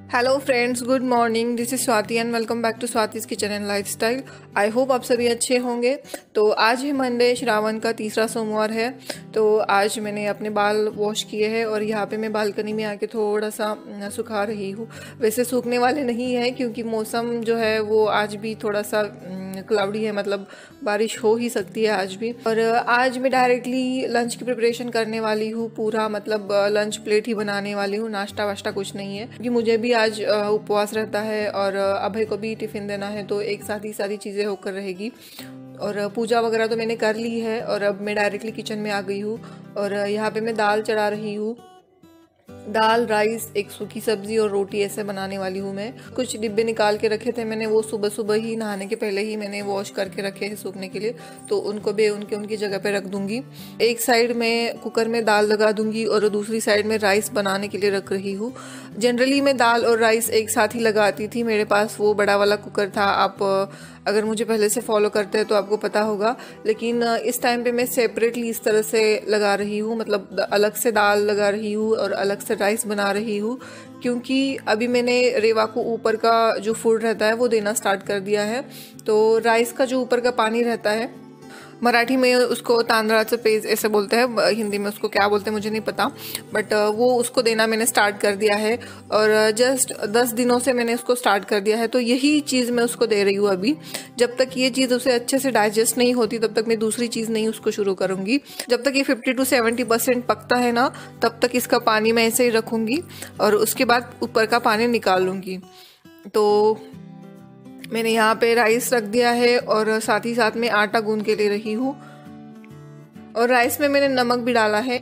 Hello friends, good morning. This is Swati and welcome back to Swati's kitchen and lifestyle. I hope आप सभी अच्छे होंगे। तो आज है मंडे, श्रावण का तीसरा सोमवार है। तो आज मैंने अपने बाल वॉश किए हैं और यहाँ पे मैं बालकनी में आके थोड़ा सा सुखा रही हूँ। वैसे सूखने वाले नहीं है क्योंकि मौसम जो है वो आज भी थोड़ा सा क्लाउडी है, मतलब बारिश हो ही सकती है आज भी। और आज मैं डायरेक्टली लंच की प्रिपरेशन करने वाली हूँ। पूरा मतलब लंच प्लेट ही बनाने वाली हूँ, नाश्ता वाश्ता कुछ नहीं है क्योंकि मुझे भी आज उपवास रहता है और अभय को भी टिफ़िन देना है, तो एक साथ ही सारी चीज़ें होकर रहेगी। और पूजा वगैरह तो मैंने कर ली है और अब मैं डायरेक्टली किचन में आ गई हूँ और यहाँ पे मैं दाल चढ़ा रही हूँ। दाल, राइस, एक सूखी सब्जी और रोटी ऐसे बनाने वाली हूँ मैं। कुछ डिब्बे निकाल के रखे थे मैंने, वो सुबह सुबह ही नहाने के पहले ही मैंने वॉश करके रखे हैं सूखने के लिए, तो उनको भी उनकी जगह पे रख दूंगी। एक साइड में कुकर में दाल लगा दूंगी और दूसरी साइड में राइस बनाने के लिए रख रही हूँ। जनरली मैं दाल और राइस एक साथ ही लगाती थी, मेरे पास वो बड़ा वाला कुकर था। आप अगर मुझे पहले से फॉलो करते हैं तो आपको पता होगा, लेकिन इस टाइम पे मैं सेपरेटली इस तरह से लगा रही हूँ, मतलब अलग से दाल लगा रही हूँ और अलग से राइस बना रही हूँ, क्योंकि अभी मैंने रेवा को ऊपर का जो फूड रहता है वो देना स्टार्ट कर दिया है। तो राइस का जो ऊपर का पानी रहता है, मराठी में उसको तांदळाचं पेज ऐसे बोलते हैं, हिंदी में उसको क्या बोलते हैं मुझे नहीं पता, बट वो उसको देना मैंने स्टार्ट कर दिया है और जस्ट 10 दिनों से मैंने उसको स्टार्ट कर दिया है। तो यही चीज़ मैं उसको दे रही हूँ अभी। जब तक ये चीज़ उसे अच्छे से डाइजेस्ट नहीं होती तब तक मैं दूसरी चीज़ नहीं उसको शुरू करूँगी। जब तक ये 50 to 70% पकता है ना, तब तक इसका पानी मैं ऐसे ही रखूँगी और उसके बाद ऊपर का पानी निकाल लूँगी। तो मैंने यहाँ पे राइस रख दिया है और साथ ही साथ में आटा गूंद के ले रही हूँ और राइस में मैंने नमक भी डाला है।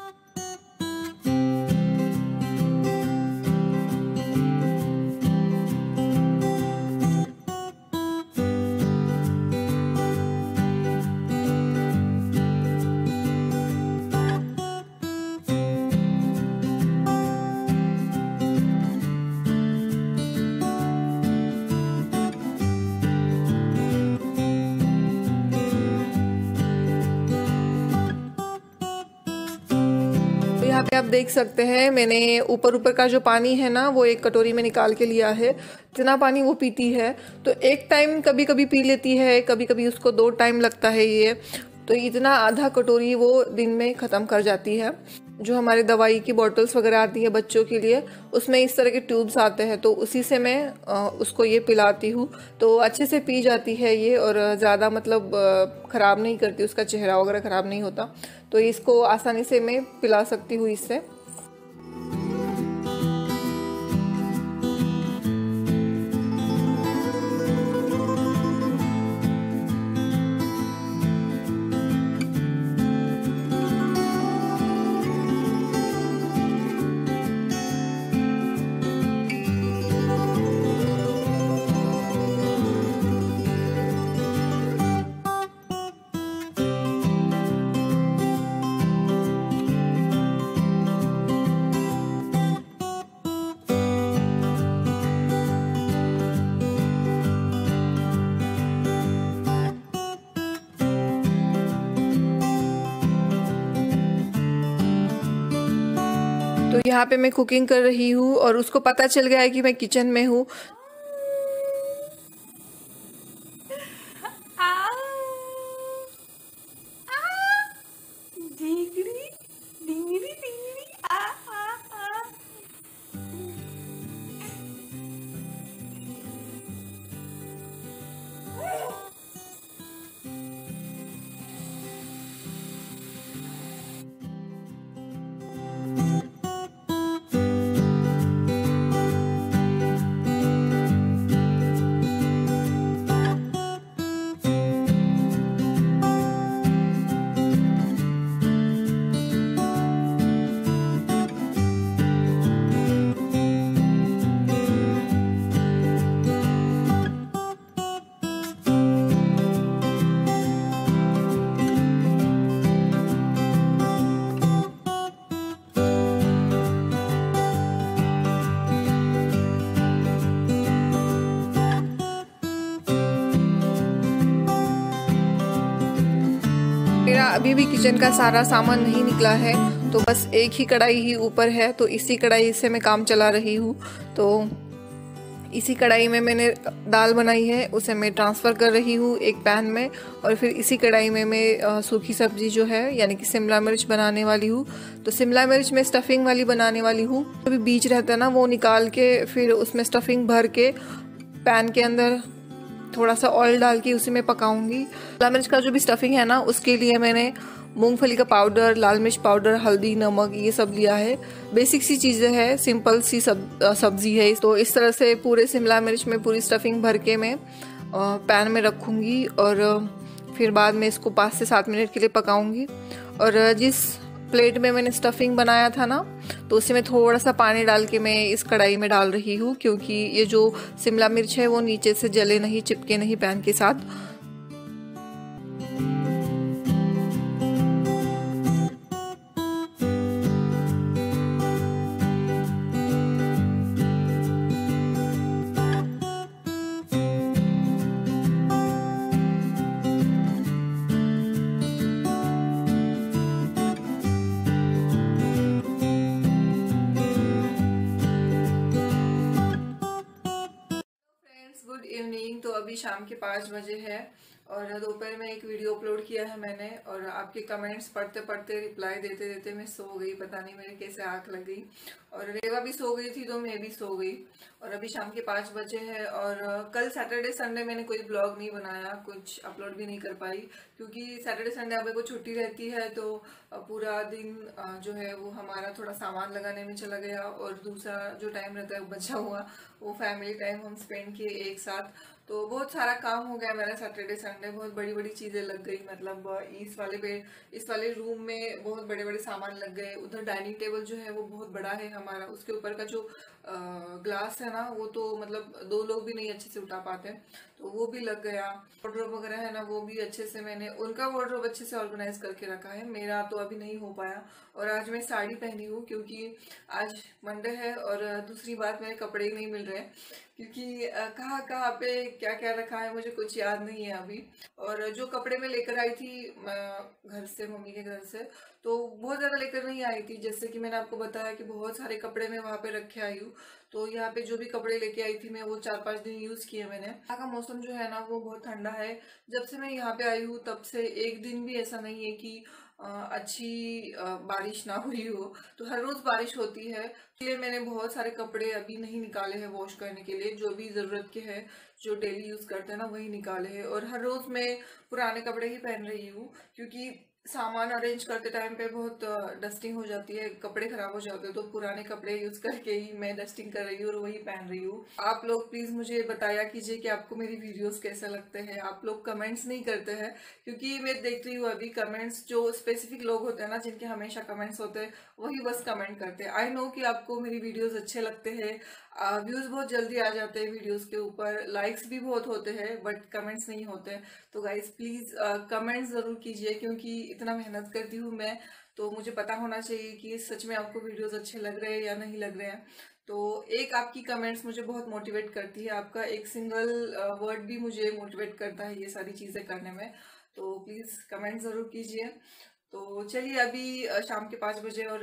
यहाँ पे आप देख सकते हैं मैंने ऊपर ऊपर का जो पानी है ना वो एक कटोरी में निकाल के लिया है। इतना पानी वो पीती है, तो एक टाइम कभी कभी पी लेती है, कभी कभी उसको 2 टाइम लगता है ये, तो इतना आधा कटोरी वो दिन में ख़त्म कर जाती है। जो हमारे दवाई की बॉटल्स वगैरह आती है बच्चों के लिए, उसमें इस तरह के ट्यूब्स आते हैं, तो उसी से मैं उसको ये पिलाती हूँ, तो अच्छे से पी जाती है ये और ज़्यादा मतलब ख़राब नहीं करती, उसका चेहरा वगैरह ख़राब नहीं होता, तो इसको आसानी से मैं पिला सकती हूँ इससे। तो यहाँ पे मैं कुकिंग कर रही हूँ और उसको पता चल गया है कि मैं किचन में हूँ। अभी भी किचन का सारा सामान नहीं निकला है, तो बस एक ही कढ़ाई ही ऊपर है, तो इसी कढ़ाई से मैं काम चला रही हूँ। तो इसी कढ़ाई में मैंने दाल बनाई है, उसे मैं ट्रांसफ़र कर रही हूँ एक पैन में, और फिर इसी कढ़ाई में मैं सूखी सब्जी जो है यानी कि शिमला मिर्च बनाने वाली हूँ। तो शिमला मिर्च में स्टफिंग वाली बनाने वाली हूँ। अभी बीज रहता है ना, वो निकाल के फिर उसमें स्टफिंग भर के पैन के अंदर थोड़ा सा ऑयल डाल के उसी में पकाऊंगी। शिमला मिर्च का जो भी स्टफिंग है ना, उसके लिए मैंने मूंगफली का पाउडर, लाल मिर्च पाउडर, हल्दी, नमक ये सब लिया है। बेसिक सी चीज़ें हैं, सिंपल सी सब्जी है। तो इस तरह से पूरे शिमला मिर्च में पूरी स्टफिंग भर के मैं पैन में रखूँगी और फिर बाद में इसको 5 से 7 मिनट के लिए पकाऊँगी। और जिस प्लेट में मैंने स्टफिंग बनाया था ना, तो उसी में थोड़ा सा पानी डाल के मैं इस कढ़ाई में डाल रही हूँ, क्योंकि ये जो शिमला मिर्च है वो नीचे से जले नहीं, चिपके नहीं पैन के साथ। Good evening. तो अभी शाम के 5 बजे है और दोपहर में एक वीडियो अपलोड किया है मैंने, और आपके कमेंट्स पढ़ते पढ़ते रिप्लाई देते देते मैं सो गई। पता नहीं मेरे कैसे आँख लग गई, और रेवा भी सो गई थी तो मैं भी सो गई। और अभी शाम के 5 बजे है, और कल सैटरडे संडे मैंने कोई ब्लॉग नहीं बनाया, कुछ अपलोड भी नहीं कर पाई, क्योंकि सैटरडे संडे अभी को छुट्टी रहती है। तो पूरा दिन जो है वो हमारा थोड़ा सामान लगाने में चला गया, और दूसरा जो टाइम रहता है बचा हुआ वो फैमिली टाइम हम स्पेंड किए एक साथ। तो बहुत सारा काम हो गया मेरा सैटरडे संडे, बहुत बड़ी बड़ी चीज़ें लग गई। मतलब इस वाले रूम में बहुत बड़े बड़े सामान लग गए। उधर डाइनिंग टेबल जो है वो बहुत बड़ा है हमारा, उसके ऊपर का जो ग्लास है ना, वो तो मतलब 2 लोग भी नहीं अच्छे से उठा पाते, तो वो भी लग गया। वार्डरोब वगैरह है ना, वो भी अच्छे से मैंने उनका वार्डरोब अच्छे से ऑर्गेनाइज करके रखा है, मेरा तो अभी नहीं हो पाया। और आज मैं साड़ी पहनी हूँ क्योंकि आज मंडे है, और दूसरी बात मेरे कपड़े ही नहीं मिल रहे, क्योंकि कहाँ कहाँ पे क्या क्या रखा है मुझे कुछ याद नहीं है अभी। और जो कपड़े मैं लेकर आई थी घर से, मम्मी के घर से, तो बहुत ज़्यादा लेकर नहीं आई थी। जैसे कि मैंने आपको बताया कि बहुत सारे कपड़े मैं वहाँ पे रखे आई हूँ, तो यहाँ पे जो भी कपड़े लेके आई थी मैं, वो 4-5 दिन यूज़ किए मैंने। यहाँ का मौसम जो है ना वो बहुत ठंडा है। जब से मैं यहाँ पे आई हूँ तब से एक दिन भी ऐसा नहीं है कि अच्छी बारिश ना हुई हो। तो हर रोज़ बारिश होती है, इसलिए मैंने बहुत सारे कपड़े अभी नहीं निकाले हैं वॉश करने के लिए। जो भी ज़रूरत के हैं, जो डेली यूज़ करते हैं ना, वही निकाले हैं। और हर रोज़ मैं पुराने कपड़े ही पहन रही हूँ, क्योंकि सामान अरेंज करते टाइम पे बहुत डस्टिंग हो जाती है, कपड़े खराब हो जाते हैं, तो पुराने कपड़े यूज करके ही मैं डस्टिंग कर रही हूँ और वही पहन रही हूँ। आप लोग प्लीज मुझे बताया कीजिए कि आपको मेरी वीडियोस कैसे लगते हैं। आप लोग कमेंट्स नहीं करते हैं, क्योंकि मैं देख रही हूँ अभी कमेंट्स जो स्पेसिफिक लोग होते हैं ना, जिनके हमेशा कमेंट्स होते हैं, वही बस कमेंट करते हैं। आई नो कि आपको मेरी वीडियोज अच्छे लगते हैं, व्यूज बहुत जल्दी आ जाते हैं वीडियोस के ऊपर, लाइक्स भी बहुत होते हैं, बट कमेंट्स नहीं होते। तो गाइज प्लीज कमेंट्स जरूर कीजिए, क्योंकि इतना मेहनत करती हूँ मैं, तो मुझे पता होना चाहिए कि सच में आपको वीडियोस अच्छे लग रहे हैं या नहीं लग रहे हैं। तो एक आपकी कमेंट्स मुझे बहुत मोटिवेट करती है, आपका एक सिंगल वर्ड भी मुझे मोटिवेट करता है ये सारी चीज़ें करने में। तो प्लीज़ कमेंट ज़रूर कीजिए। तो चलिए, अभी शाम के 5 बजे, और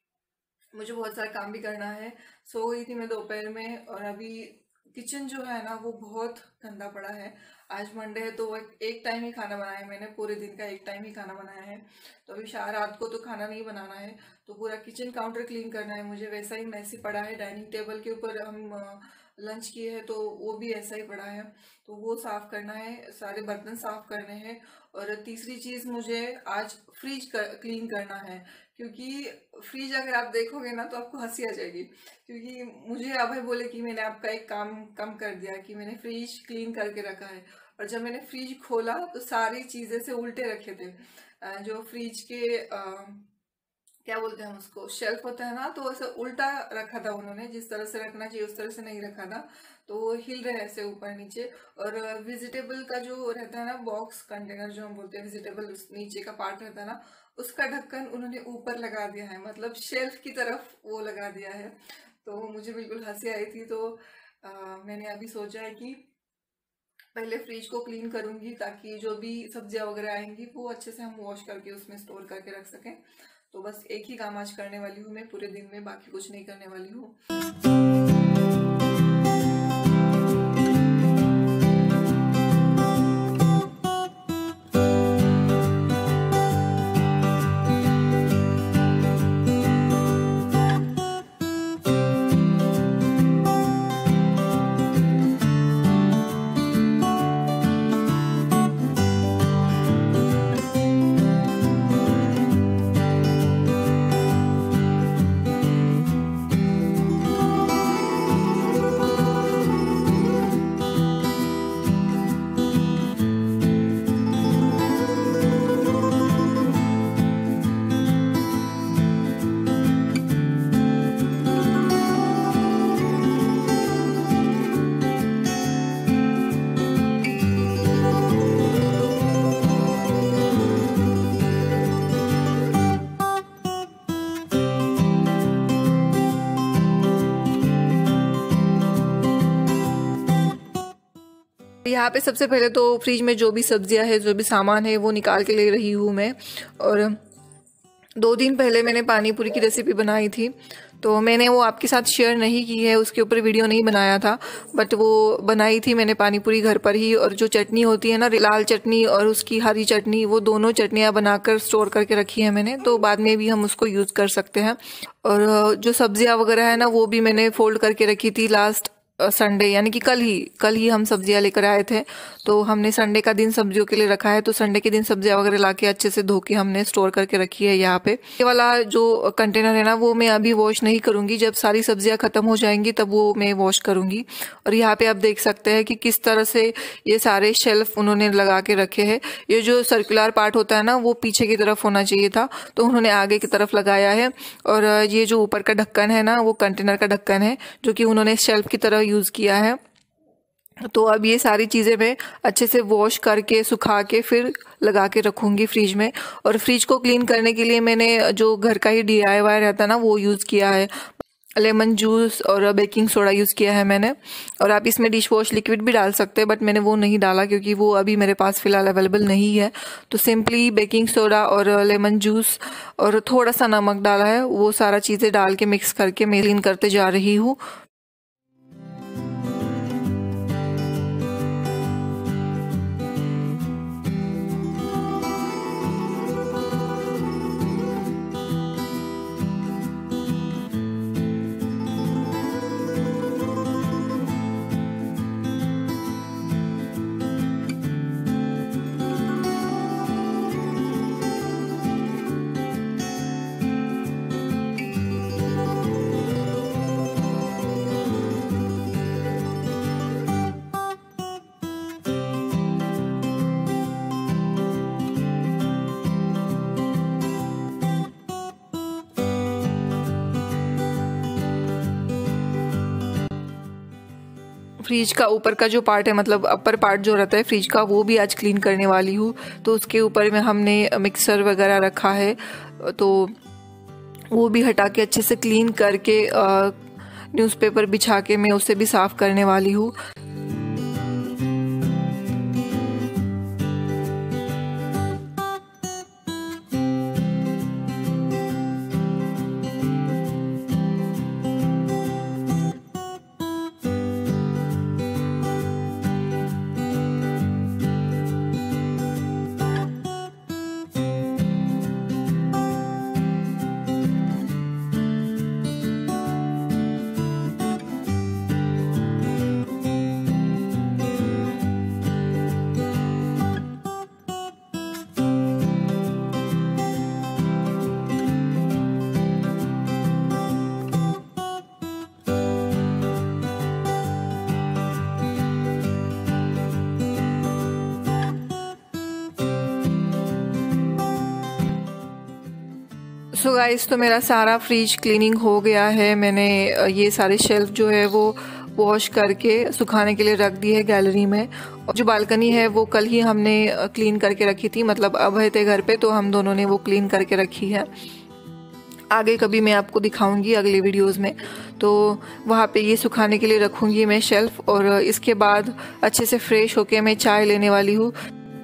मुझे बहुत सारा काम भी करना है। सो गई थी मैं दोपहर में, और अभी किचन जो है ना वो बहुत गंदा पड़ा है। आज मंडे है तो एक टाइम ही खाना बनाया है मैंने, पूरे दिन का एक टाइम ही खाना बनाया है। तो अभी रात को तो खाना नहीं बनाना है, तो पूरा किचन काउंटर क्लीन करना है मुझे। वैसा ही मैसी पड़ा है, डाइनिंग टेबल के ऊपर हम लंच किए हैं तो वो भी ऐसा ही पड़ा है, तो वो साफ करना है, सारे बर्तन साफ करने हैं। और तीसरी चीज़, मुझे आज फ्रिज क्लीन करना है, क्योंकि फ्रिज अगर आप देखोगे ना तो आपको हंसी आ जाएगी, क्योंकि मुझे अभय बोले कि मैंने आपका एक काम कम कर दिया, कि मैंने फ्रिज क्लीन करके रखा है। और जब मैंने फ्रिज खोला तो सारी चीज़ें से उल्टे रखे थे। जो फ्रिज के क्या बोलते हैं उसको, शेल्फ होता है ना, तो ऐसे उल्टा रखा था उन्होंने, जिस तरह से रखना चाहिए उस तरह से नहीं रखा था, तो वो हिल रहे ऐसे ऊपर नीचे। और वेजिटेबल का जो रहता है ना बॉक्स कंटेनर, जो हम बोलते हैं वेजिटेबल, नीचे का पार्ट रहता है ना, उसका ढक्कन उन्होंने ऊपर लगा दिया है, मतलब शेल्फ की तरफ वो लगा दिया है। तो मुझे बिल्कुल हंसी आई थी। तो मैंने अभी सोचा है कि पहले फ्रिज को क्लीन करूंगी ताकि जो भी सब्जियां वगैरह आएंगी वो अच्छे से हम वॉश करके उसमें स्टोर करके रख सकें। तो बस एक ही काम आज करने वाली हूँ मैं पूरे दिन में, बाकी कुछ नहीं करने वाली हूँ। यहाँ पे सबसे पहले तो फ्रिज में जो भी सब्जियां है, जो भी सामान है, वो निकाल के ले रही हूँ मैं। और 2 दिन पहले मैंने पानी पूरी की रेसिपी बनाई थी, तो मैंने वो आपके साथ शेयर नहीं की है, उसके ऊपर वीडियो नहीं बनाया था, बट वो बनाई थी मैंने पानी पूरी घर पर ही। और जो चटनी होती है ना, लाल चटनी और उसकी हरी चटनी, वो दोनों चटनियाँ बनाकर स्टोर करके रखी है मैंने, तो बाद में भी हम उसको यूज़ कर सकते हैं। और जो सब्जियाँ वगैरह है ना, वो भी मैंने फोल्ड करके रखी थी लास्ट संडे, यानी कि कल ही हम सब्जियां लेकर आए थे, तो हमने संडे का दिन सब्जियों के लिए रखा है। तो संडे के दिन सब्जियां वगैरह लाके अच्छे से धो के हमने स्टोर करके रखी है यहाँ पे। ये वाला जो कंटेनर है ना, वो मैं अभी वॉश नहीं करूंगी, जब सारी सब्जियां खत्म हो जाएंगी तब वो मैं वॉश करूंगी। और यहाँ पे आप देख सकते हैं कि किस तरह से ये सारे शेल्फ उन्होंने लगा के रखे हैं। ये जो सर्कुलर पार्ट होता है ना, वो पीछे की तरफ होना चाहिए था, तो उन्होंने आगे की तरफ लगाया है। और ये जो ऊपर का ढक्कन है ना, वो कंटेनर का ढक्कन है, जो कि उन्होंने शेल्फ की तरह यूज किया है। तो अब ये सारी चीज़ें मैं अच्छे से वॉश करके सुखा के फिर लगा के रखूंगी फ्रिज में। और फ्रिज को क्लीन करने के लिए मैंने जो घर का ही DIY रहता है ना, वो यूज़ किया है। लेमन जूस और बेकिंग सोडा यूज़ किया है मैंने। और आप इसमें डिश वॉश लिक्विड भी डाल सकते हैं, बट मैंने वो नहीं डाला क्योंकि वो अभी मेरे पास फ़िलहाल अवेलेबल नहीं है। तो सिंपली बेकिंग सोडा और लेमन जूस और थोड़ा सा नमक डाला है, वो सारा चीज़ें डाल के मिक्स करके मैं क्लीन करते जा रही हूँ। फ्रिज का ऊपर का जो पार्ट है, मतलब अपर पार्ट जो रहता है फ्रिज का, वो भी आज क्लीन करने वाली हूँ। तो उसके ऊपर में हमने मिक्सर वगैरह रखा है, तो वो भी हटा के अच्छे से क्लीन करके न्यूज़पेपर बिछा के मैं उसे भी साफ़ करने वाली हूँ। सो गाइस, तो मेरा सारा फ्रिज क्लीनिंग हो गया है। मैंने ये सारे शेल्फ जो है वो वॉश करके सुखाने के लिए रख दी है गैलरी में। और जो बालकनी है वो कल ही हमने क्लीन करके रखी थी, मतलब अब है थे घर पे, तो हम दोनों ने वो क्लीन करके रखी है। आगे कभी मैं आपको दिखाऊंगी अगले वीडियोस में। तो वहाँ पे ये सुखाने के लिए रखूँगी मैं शेल्फ, और इसके बाद अच्छे से फ्रेश होके मैं चाय लेने वाली हूँ।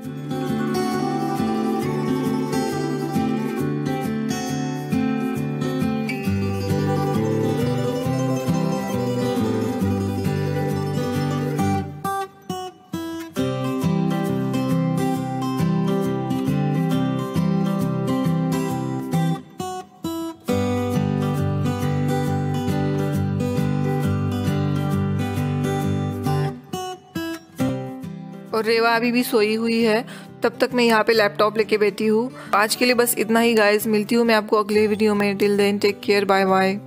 और रेवा अभी भी सोई हुई है, तब तक मैं यहाँ पे लैपटॉप लेके बैठी हूँ। आज के लिए बस इतना ही गाइस, मिलती हूँ मैं आपको अगले वीडियो में। Till then take care, bye bye.